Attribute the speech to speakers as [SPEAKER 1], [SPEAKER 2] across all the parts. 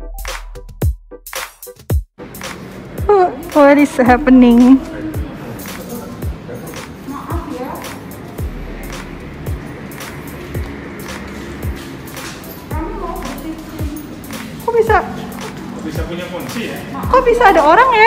[SPEAKER 1] What is happening?
[SPEAKER 2] Maaf ya. Kami mau bersih.
[SPEAKER 1] Kok bisa?
[SPEAKER 3] Bisa punya kunci ya?
[SPEAKER 1] Kok bisa ada orang ya?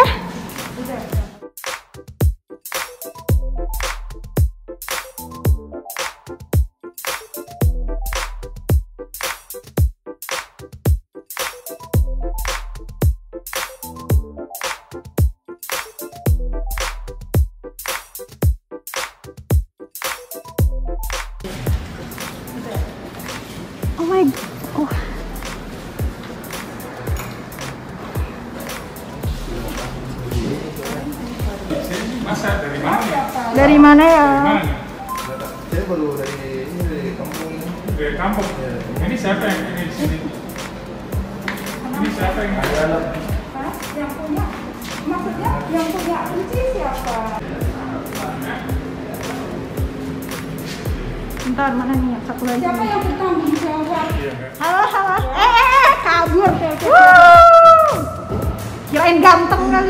[SPEAKER 1] Oh my god. Oh.
[SPEAKER 3] Masa dari mana ya?
[SPEAKER 1] Dari mana ya?
[SPEAKER 3] Dari mana?
[SPEAKER 4] Saya baru dari kampung ini.
[SPEAKER 3] Dari kampung. Ini siapa yang ini di sini? Ini siapa yang ada?
[SPEAKER 2] Hah? Yang punya? Maksudnya yang punya kunci siapa?
[SPEAKER 1] Bentar, mana nih yang satu lagi?
[SPEAKER 2] Siapa yang bertanggung jawab?
[SPEAKER 3] Iya kan?
[SPEAKER 1] Halo, halo. Kabur. Kirain ganteng kali.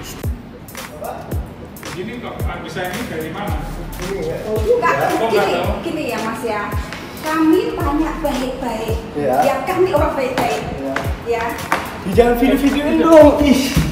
[SPEAKER 3] Gini kok bisa ini dari mana?
[SPEAKER 2] Enggak, gini ya Mas ya. Kami tanya baik-baik.
[SPEAKER 4] Ya.
[SPEAKER 2] Ya kami orang baik-baik.
[SPEAKER 4] Ya.
[SPEAKER 2] Ya.
[SPEAKER 4] Jangan video-videoin dong. Ih.